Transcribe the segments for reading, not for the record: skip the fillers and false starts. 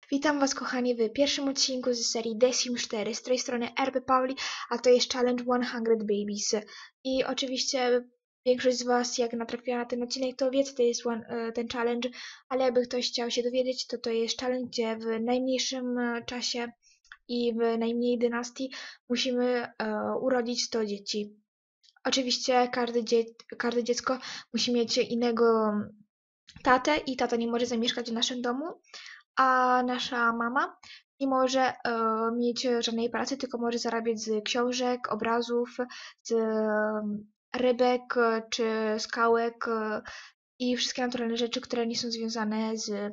Witam Was, kochani, w pierwszym odcinku z serii The Sims 4. Z tej strony RP Pauli, a to jest Challenge 100 Babies. I oczywiście większość z Was, jak natrafiła na ten odcinek, to wie, co to jest ten challenge, ale jakby ktoś chciał się dowiedzieć, to jest challenge, gdzie w najmniejszym czasie i w najmniej dynastii musimy urodzić 100 dzieci. Oczywiście każde dziecko musi mieć innego tatę i tata nie może zamieszkać w naszym domu, a nasza mama nie może mieć żadnej pracy, tylko może zarabiać z książek, obrazów, z rybek czy skałek i wszystkie naturalne rzeczy, które nie są związane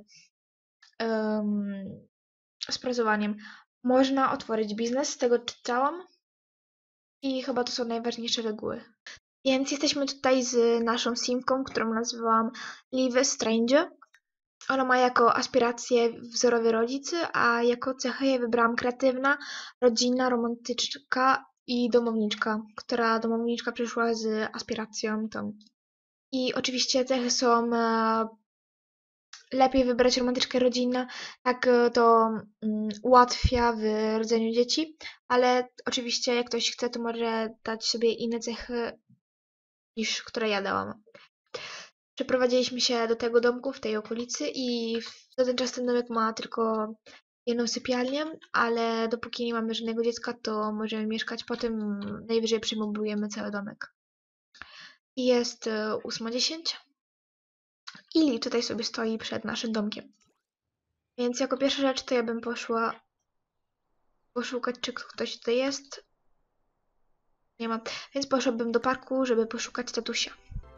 z pracowaniem. Można otworzyć biznes, z tego czytałam i chyba to są najważniejsze reguły. Więc jesteśmy tutaj z naszą simką, którą nazywałam Liv Strange. Ona ma jako aspiracje wzorowy rodzic, a jako cechy ja wybrałam kreatywna, rodzinna, romantyczka i domowniczka, która domowniczka przyszła z aspiracją tą. I oczywiście cechy są lepiej wybrać romantyczkę rodzinna, tak to ułatwia w rodzeniu dzieci, ale oczywiście jak ktoś chce, to może dać sobie inne cechy niż które ja dałam. Przeprowadziliśmy się do tego domku w tej okolicy i na ten czas ten domek ma tylko jedną sypialnię, ale dopóki nie mamy żadnego dziecka, to możemy mieszkać, potem najwyżej przemoblujemy cały domek. I jest 8:10 i Li tutaj sobie stoi przed naszym domkiem. Więc jako pierwsza rzecz to ja bym poszła poszukać, czy ktoś tutaj jest. Nie ma. Więc poszłabym do parku, żeby poszukać tatusia.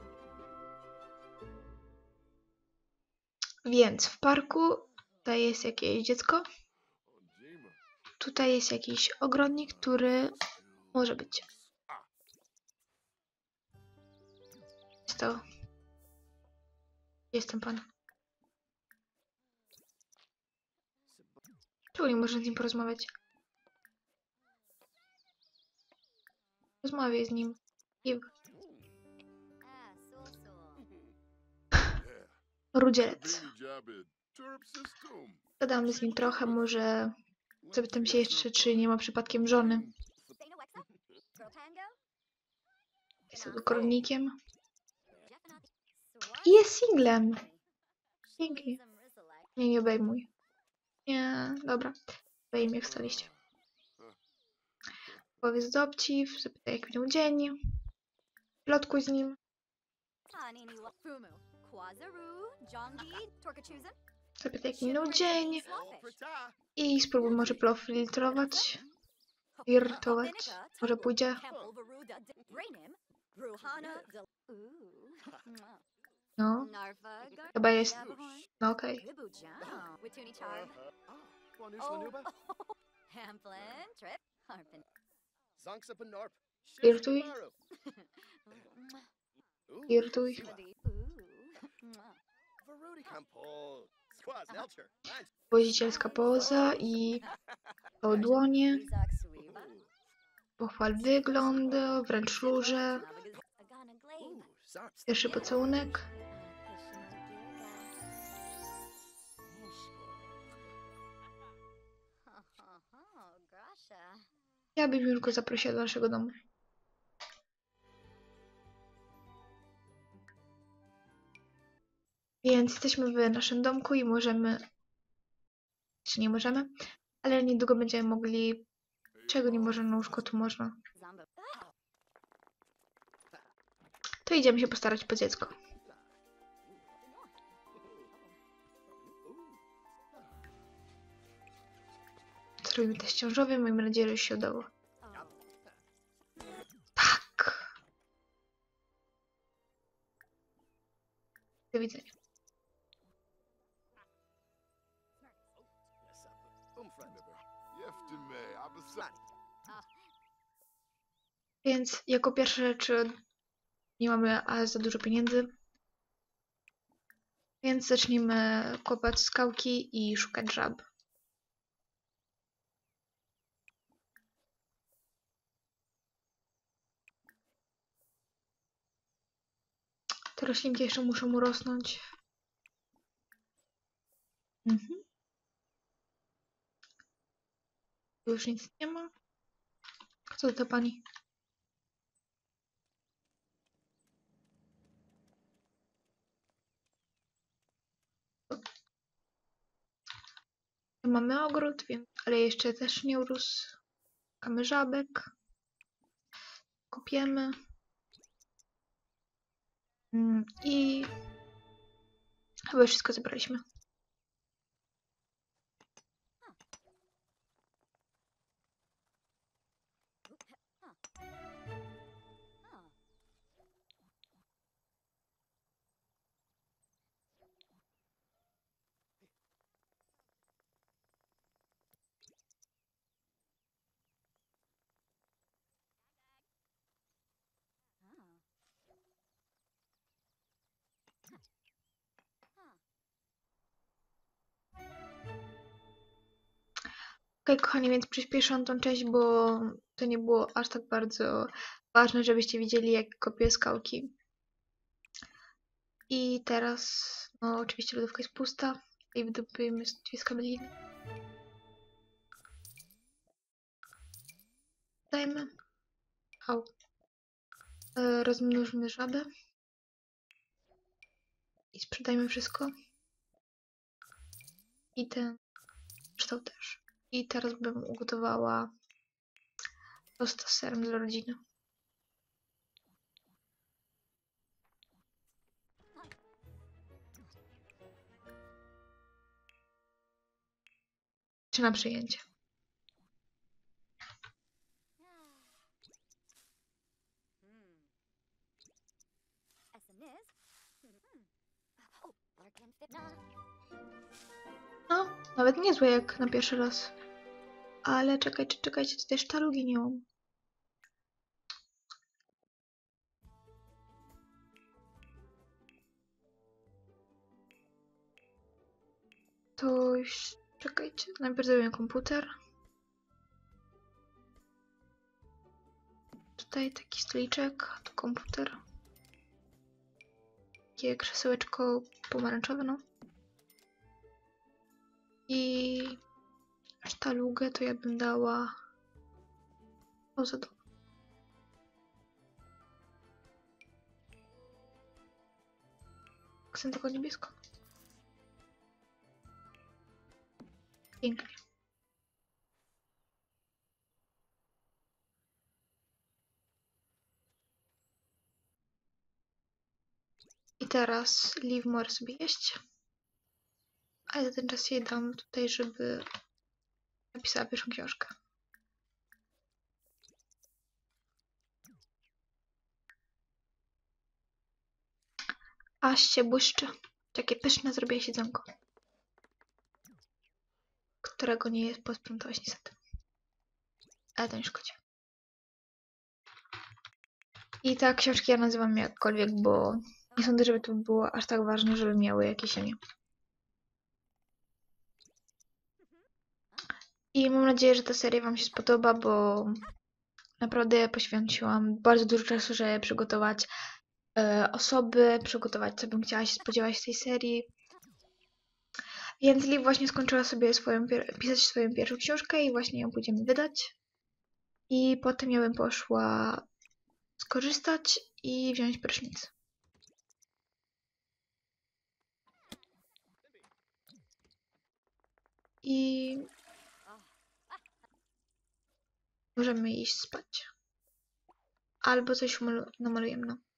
Więc w parku tutaj jest jakieś dziecko. Tutaj jest jakiś ogrodnik, który może być. Jest to. Jest ten pan. Czemu nie można z nim porozmawiać? Rozmawiaj z nim. I... Rudzielec. Gadamy z nim trochę, może zapytam się jeszcze, czy nie ma przypadkiem żony. Jest ogrodnikiem. I jest singlem. Dzięki. Nie obejmuj. Nie, dobra. Obejmij, jak staliście. Powiedz dowcip, zapytaj jak minął dzień. Plotkuj z nim. Zapytaj jak minął dzień. I spróbuj może profiltrować. Irtować. Może pójdzie. No. Chyba jest. No okej. Irtuj. Irtuj. Wozicielska poza i o dłonie. Pochwal wygląd, wręcz róże. Pierwszy pocałunek. Ja bym już go zaprosiła do naszego domu. Więc jesteśmy w naszym domku i możemy... Czy nie możemy? Ale niedługo będziemy mogli... Czego nie można na łóżko, tu można. To idziemy się postarać po dziecko. Zrobimy test ciążowy, miejmy nadzieję, że się udało. Tak! Do widzenia. Więc jako pierwsza rzecz nie mamy za dużo pieniędzy. Więc zacznijmy kopać skałki i szukać żab. Te roślinki jeszcze muszą urosnąć. Tu już nic nie ma. Co to pani? Mamy ogród, więc, ale jeszcze też nie urósł. Szukamy żabek. Kopiemy. I chyba już wszystko zebraliśmy. Okej, kochani, więc przyspieszam tą część, bo to nie było aż tak bardzo ważne, żebyście widzieli, jak kopię skałki. I teraz, no oczywiście lodówka jest pusta i wydobujemy dwie skabeliny. Dajmy. Au. Rozmnożmy żabę. I sprzedajmy wszystko. I ten kształt też. I teraz bym ugotowała tosta z serem dla rodziny. Czy na przyjęcie. No, nawet niezłe jak na pierwszy raz. Ale czekajcie, tutaj sztalugi nie mam. To już... Czekajcie, najpierw zrobię komputer. Tutaj taki stoliczek, to komputer. Takie krzesełeczko pomarańczowe, no. I sztalugę to ja bym dała poza to. Chcę tylko niebiesko. Pięknie. I teraz Liv może sobie jeść. A ja za ten czas jej dam tutaj, żeby napisała pierwszą książkę. Aż się błyszczy. Takie pyszne zrobię siedzonko. Którego nie jest posprzątałeś niestety. Ale to nie szkodzi. I te książki ja nazywam jakkolwiek, bo nie sądzę, żeby to było aż tak ważne, żeby miały jakieś imię. I mam nadzieję, że ta seria wam się spodoba, bo naprawdę poświęciłam bardzo dużo czasu, żeby przygotować osoby, przygotować co bym chciała się spodziewać z tej serii. Więc Liv właśnie skończyła sobie pisać swoją pierwszą książkę i właśnie ją pójdziemy wydać. I potem ja bym poszła skorzystać i wziąć prysznic. I możemy iść spać. Albo coś namalujemy, no.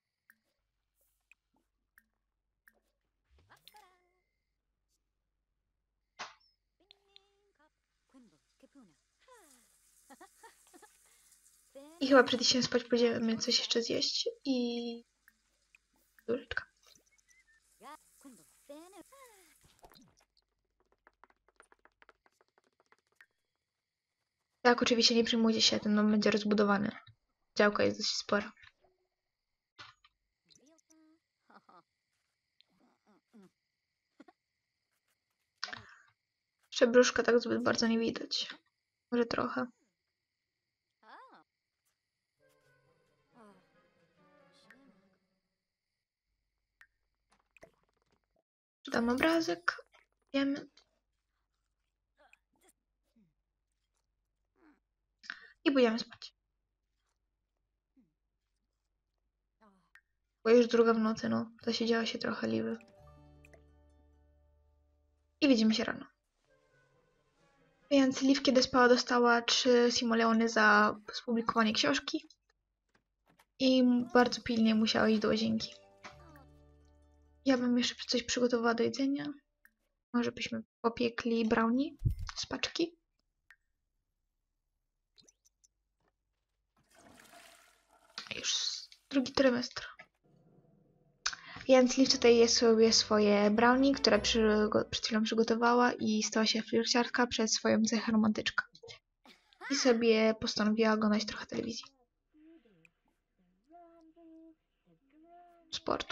I chyba przed iściem spać będziemy coś jeszcze zjeść i... Łyżeczka. Tak, oczywiście nie przejmujcie się, ten dom będzie rozbudowany. Działka jest dość spora. Przebruszka tak zbyt bardzo nie widać. Może trochę. Dam obrazek. Wiemy. i pójdziemy spać. Bo już 2 w nocy, no. Zasiedziała się trochę Liwy. I widzimy się rano. Więc Liv, kiedy spała, dostała 3 simoleony za spublikowanie książki. I bardzo pilnie musiała iść do łazienki. Ja bym jeszcze coś przygotowała do jedzenia. Może byśmy popiekli brownie z paczki. Już 2 trymestr. Więc Liv tutaj je sobie swoje brownie, które przed chwilą przygotowała i stała się flirciarka przez swoją cechę romantyczka. I sobie postanowiła oglądać trochę telewizji. Sportu.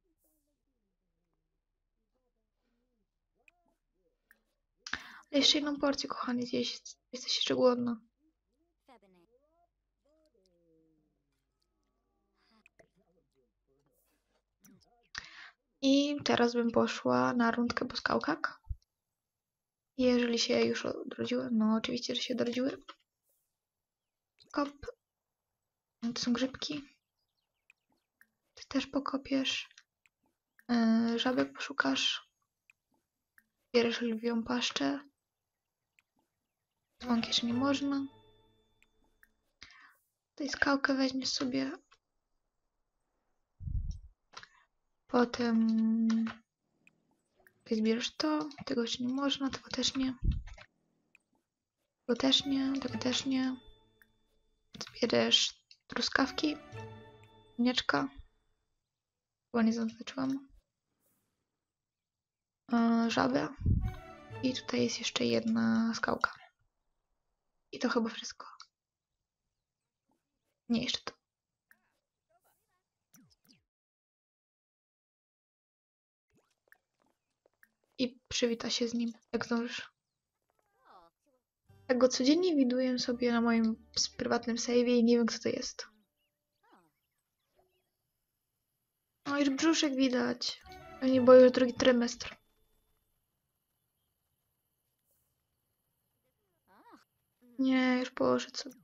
Ale jeszcze 1 porcję, kochani, zjeść. Jesteś jeszcze głodna. I teraz bym poszła na rundkę po skałkach. Jeżeli się już odrodziły. No oczywiście, że się odrodziły. Kop. To są grzybki. Ty też pokopiesz. Żabek poszukasz. Bierzesz lwią paszczę. Dzwonki jeszcze nie można. Tutaj skałkę weźmiesz sobie. Potem zbierzesz to. Tego jeszcze nie można. Tego też nie. Tego też nie. Tego też nie. Zbierzesz truskawki. Ziemniaczka. Chyba nie zaznaczyłam. Żabę. I tutaj jest jeszcze 1 skałka. I to chyba wszystko. Nie, jeszcze to. I przywita się z nim, jak zdążysz. Tak go codziennie widuję sobie na moim prywatnym save'ie i nie wiem, kto to jest. O, już brzuszek widać. Pewnie bo już 2 trymestr. Nie, już poszedł sobie.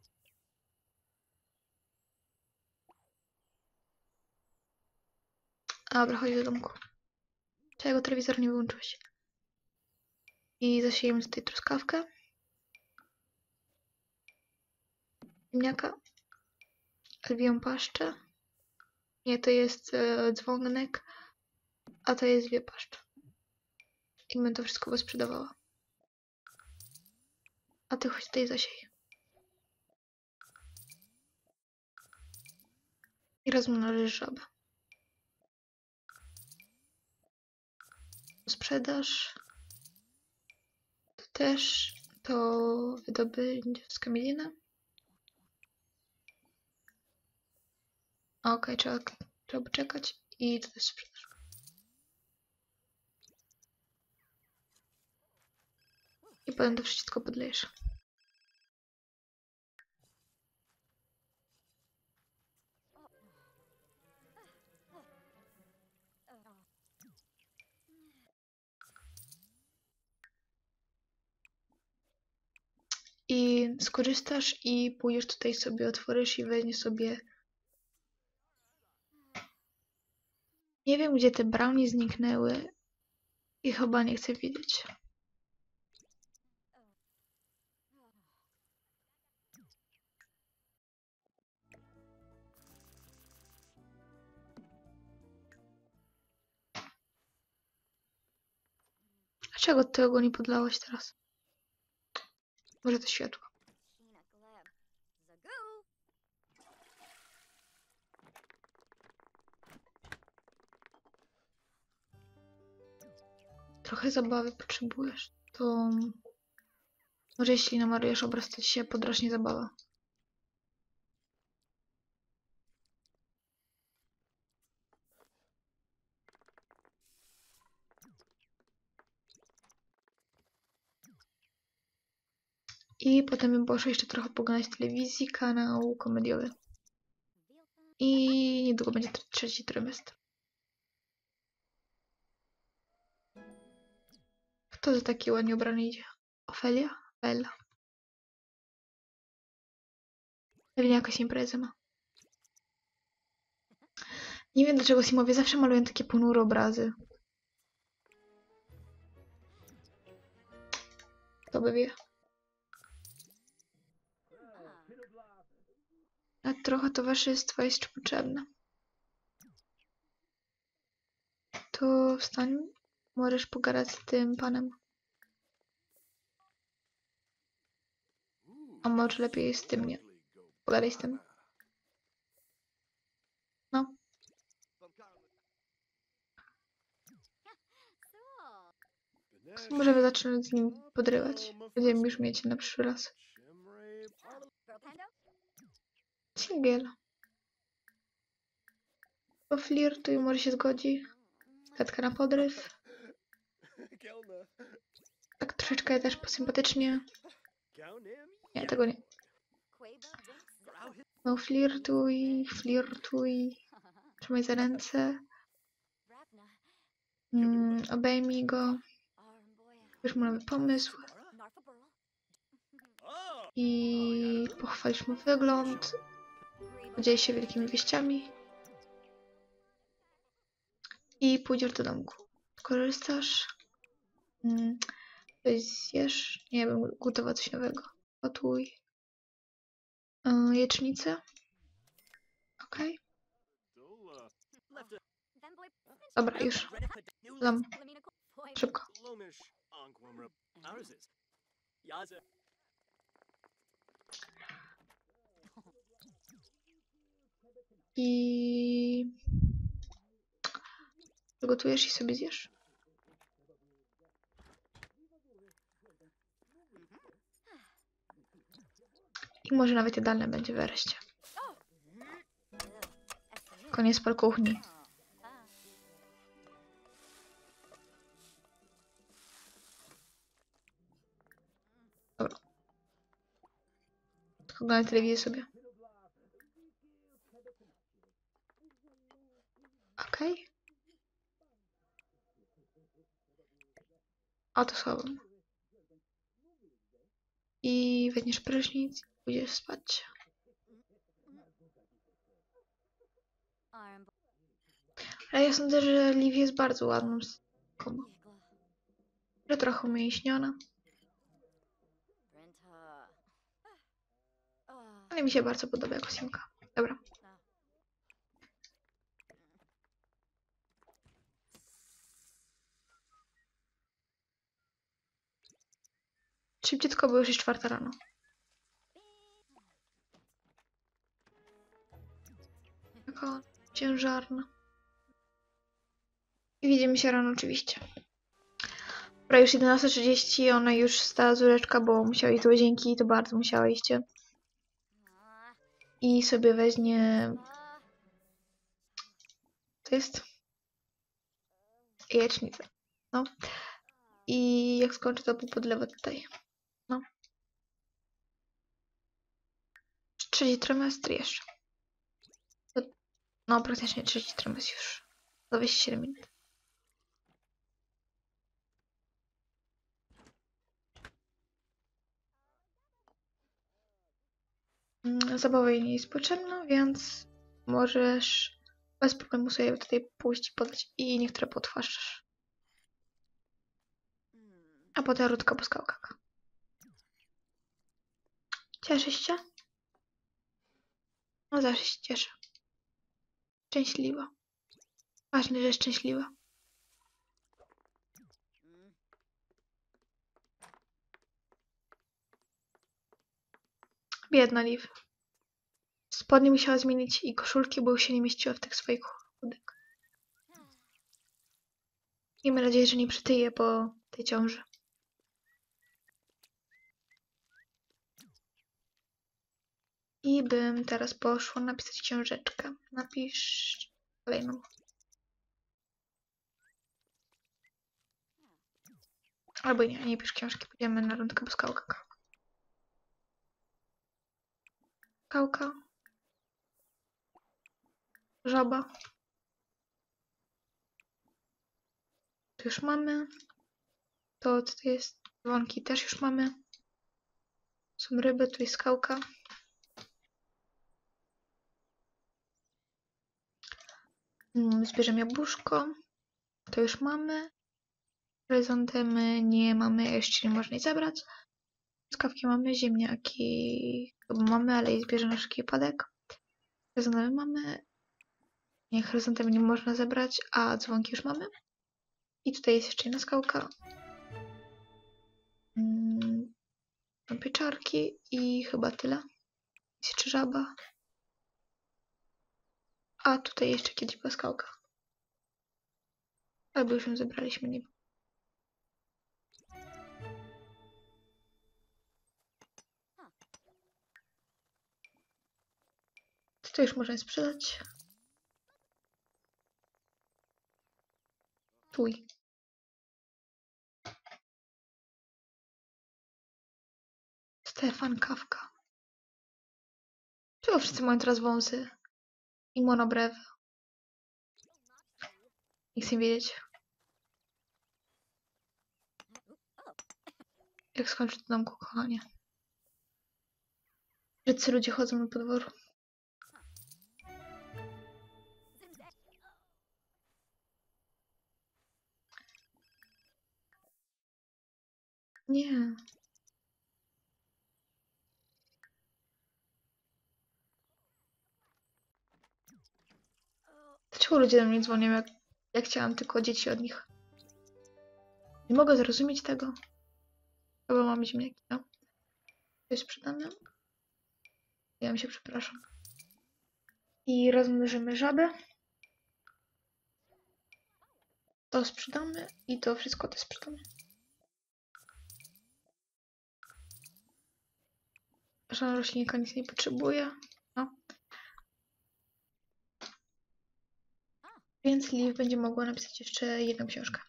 Dobra, chodź do domku. Czego telewizor nie wyłączyłeś? I zasiejemy tutaj truskawkę. Ziemniaka. Lwią paszczę. Nie, to jest dzwonek, a to jest lwie paszcza. I bym to wszystko sprzedawała. A ty chodź tutaj zasiej. I rozmnożysz żabę. Sprzedaż. To też. To wydobędzie z kamienina. Okej, trzeba poczekać. I to też sprzedaż. I potem to wszystko podlejesz. I skorzystasz i pójdziesz tutaj sobie, otworzysz i weźmiesz sobie. Nie wiem, gdzie te brownie zniknęły. I chyba nie chcę wiedzieć. Dlaczego tego nie podlałaś teraz? Może to światło. Trochę zabawy potrzebujesz. To może jeśli namalujesz obraz, to ci się podraśnie zabawa. I potem bym poszła jeszcze trochę poglądać telewizji, kanał komediowy. I niedługo będzie 3 trymestr. Kto za taki ładnie ubrany idzie? Ofelia? Bella. Pewnie jakaś impreza ma. Nie wiem dlaczego Simowie zawsze malują takie ponure obrazy. Kto by wie. A trochę towarzystwa jest potrzebne. To wstań. Możesz pogadać z tym panem. A może lepiej z tym nie. Pogadaj z tym. No. Możemy zacząć z nim podrywać. Będziemy już mieć na przyszły raz. Singiel. Poflirtuj, może się zgodzi. Katka na podryw. Tak troszeczkę też posympatycznie. Nie, tego nie. No flirtuj, flirtuj. Trzymaj za ręce. Obejmij go. Już mu nowy pomysł. I pochwalisz mu wygląd. Podziel się wielkimi wieściami. I pójdziesz do domku. Korzystasz. Coś zjesz. Nie wiem, gotować coś nowego. Gotuj. Jecznicę. Okej. Dobra, już. Dam. Szybko. I gotujesz i sobie zjesz. I może nawet jadalne będzie wreszcie. Koniec pal kuchni. Dobra. Oglądaj telewizję sobie. Okej. Oto schowam. I weźmiesz prysznic i pójdziesz spać. Ale ja sądzę, że Liv jest bardzo ładną kobietą. Że trochę umięśniona. Ale mi się bardzo podoba jako Simka. Dobra. Szybciutko, bo już jest 4 rano. Taka ciężarna. I widzimy się rano oczywiście. Dobra, już 11:30, ona już wstała z łóżeczka, bo musiała iść do łazienki, to bardzo musiała iść. I sobie weźmie... To jest... jajecznicę. No. I jak skończy, to podlewa tutaj. No. Trzeci trymestr jeszcze. No, praktycznie trzeci trymestr już. Za 27 minut. Zabawa jej nie jest potrzebna, więc możesz bez problemu sobie tutaj pójść i podać i niektóre potwaszczasz. A potem Rutka po skałkach. Cieszysz się? No zawsze się cieszę. Szczęśliwa. Ważne, że szczęśliwa. Biedna Liv. Spodnie musiała zmienić i koszulki, bo już się nie mieściła w tych swoich chudek. Miejmy nadzieję, że nie przytyje po tej ciąży. I bym teraz poszła napisać książeczkę. Napisz kolejną. Albo nie, nie pisz książki. Pójdziemy na rundkę po skałkach. Skałka. Żaba. Tu już mamy. To co to jest? Dzwonki też już mamy. Są ryby, tu jest skałka. Zbierzemy jabłuszko. To już mamy. Chryzantemy nie mamy, jeszcze nie można jej zabrać. Skawki mamy, ziemniaki chyba mamy, ale je zbierzemy na wszelki wypadek. Chryzantemy mamy. Nie, chryzantemy nie można zebrać, a dzwonki już mamy. I tutaj jest jeszcze jedna skałka. Pieczarki i chyba tyle. Jest jeszcze żaba. A tutaj jeszcze kiedyś była skałka. Albo już ją zebraliśmy, nie wiem. To już można sprzedać. Tuj. Stefan Kawka. Czemu wszyscy mają teraz wąsy? I monobrew. Nie chcę wiedzieć. Jak skończy to domku, kochanie. Wszyscy ludzie chodzą na podwórzu. Nie. Dlaczego ludzie do mnie dzwonią, jak chciałam tylko dzieci od nich? Nie mogę zrozumieć tego. Chyba mam ziemniaki, no. To jest sprzedane. Ja mi się przepraszam. I rozmnożymy żabę. To sprzedamy i to wszystko też sprzedamy. Żadna roślinka nic nie potrzebuje. No. Więc Liv będzie mogła napisać jeszcze jedną książkę.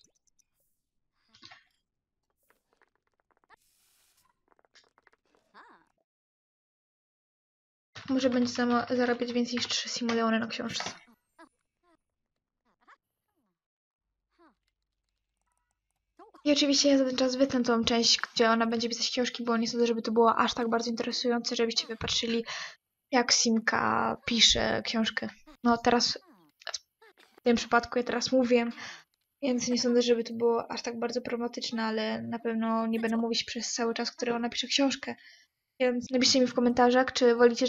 Może będzie zarabiać więcej niż 3 simoleony na książce. I oczywiście ja za ten czas wytnę tą część, gdzie ona będzie pisać książki, bo nie sądzę, żeby to było aż tak bardzo interesujące, żebyście wypatrzyli, jak Simka pisze książkę. No teraz, w tym przypadku ja teraz mówię, więc nie sądzę, żeby to było aż tak bardzo problematyczne, ale na pewno nie będę mówić przez cały czas, który ona pisze książkę. Więc napiszcie mi w komentarzach, czy wolicie,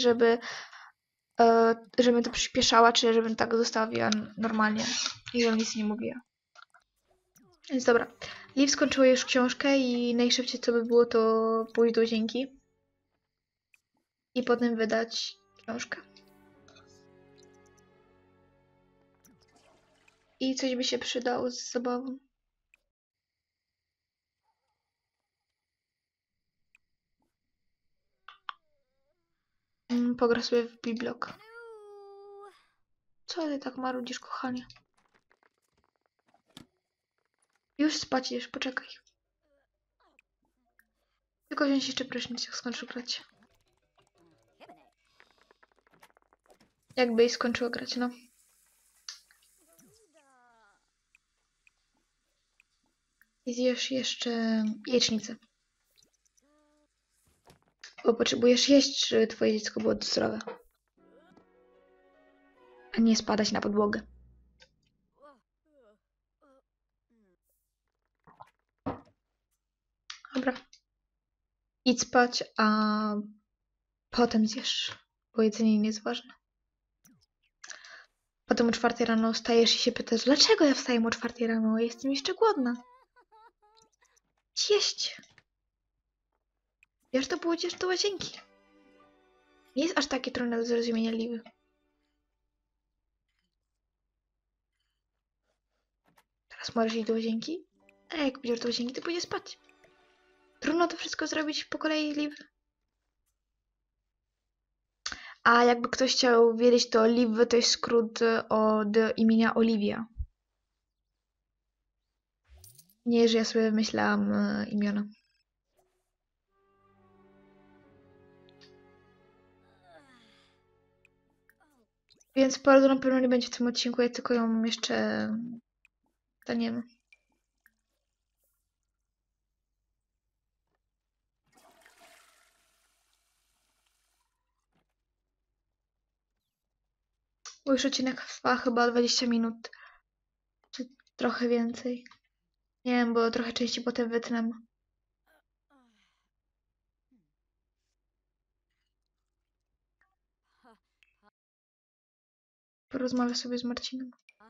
żebym to przyspieszała, czy żebym tak zostawiła normalnie i żebym nic nie mówiła. Więc dobra, Liv skończyła już książkę i najszybciej co by było, to pójść do łazienki i potem wydać książkę. I coś by się przydało z zabawą. Pogra sobie w Biblok. Co ty tak marudzisz, kochanie? Już spać już, poczekaj. Tylko wziąć jeszcze prysznic, jak skończył grać. Jakby skończyła grać, no. I zjesz jeszcze jajecznicę. Bo potrzebujesz jeść, żeby twoje dziecko było zdrowe. A nie spadać na podłogę. Dobra. Idź spać, a potem zjesz. Bo jedzenie nie jest ważne. Potem o 4 rano wstajesz i się pytasz, dlaczego ja wstaję o 4 rano? Jestem jeszcze głodna. Jeść. Wiesz, to było gdzieś do łazienki. Nie jest aż takie trudne do zrozumienia, Liwy. Teraz możesz iść do łazienki, a jak pójdziesz do łazienki, to pójdziesz spać. Trudno to wszystko zrobić po kolei, Liv. A jakby ktoś chciał wiedzieć, to Liv to jest skrót od imienia Olivia. Nie, że ja sobie wymyślałam imiona. Więc porodu na pewno nie będzie w tym odcinku, ja tylko ją jeszcze staniemy. Bo już odcinek trwa chyba 20 minut, czy trochę więcej. Nie wiem, bo trochę części potem wytnę. Porozmawiam sobie z Marcinem.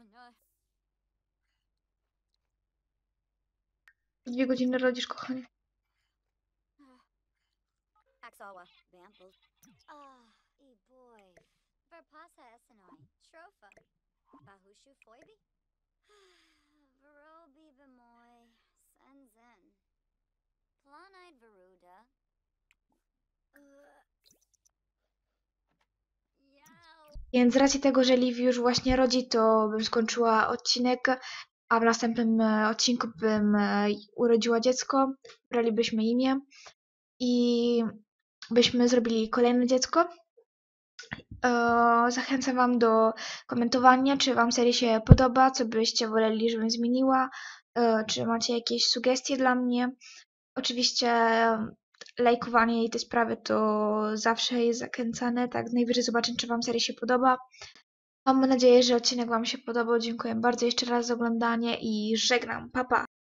2 godziny rodzisz, kochanie. Axawa, Vamples. E boy. Verpasa Essenoi, Shrofa. Bahushu Foibi? Verobi Bemoy, Senzen. Planide Veruda. Więc z racji tego, że Liv już właśnie rodzi, to bym skończyła odcinek, a w następnym odcinku bym urodziła dziecko, bralibyśmy imię i byśmy zrobili kolejne dziecko. Zachęcam Wam do komentowania, czy Wam seria się podoba, co byście woleli, żebym zmieniła, czy macie jakieś sugestie dla mnie. Oczywiście lajkowanie i te sprawy to zawsze jest zachęcane, tak najwyżej zobaczę, czy Wam seria się podoba. Mam nadzieję, że odcinek Wam się podobał. Dziękuję bardzo jeszcze raz za oglądanie i żegnam. Pa, pa!